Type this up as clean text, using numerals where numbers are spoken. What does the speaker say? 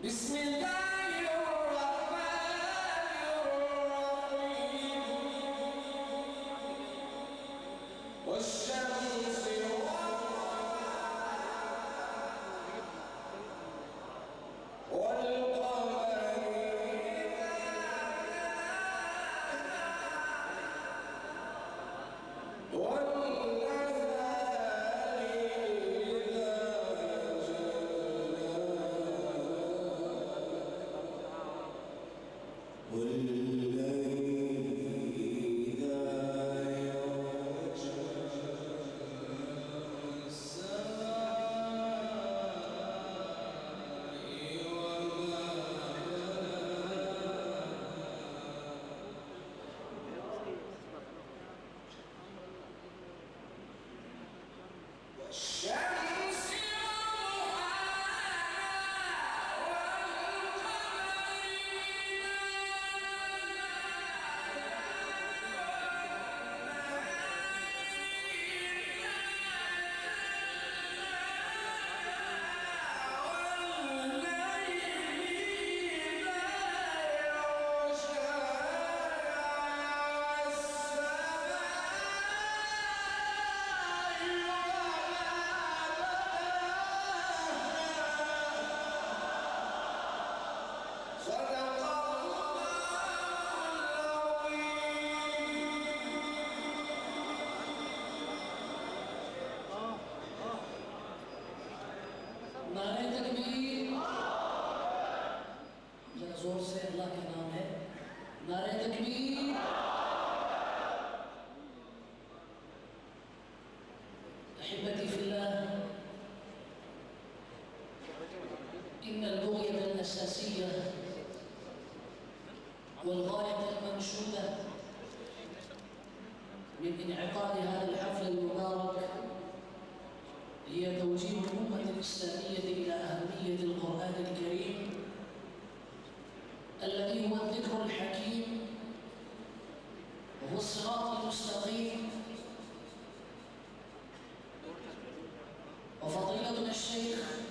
بسم الله الرحمن الرحيم والشمس والقمر जोर से अल्लाह का नाम है। नारे तकबीर। अहिब्बती फिल्लाह, إن البغية الأساسية والغاية المنشودة من انعقاد هذا الحفل المبارك هي توجيه الأمة الإسلامية إلى أهمية القرآن الكريم الذي هو الذكر الحكيم وهو الصراط المستقيم. وفضيلتنا الشيخ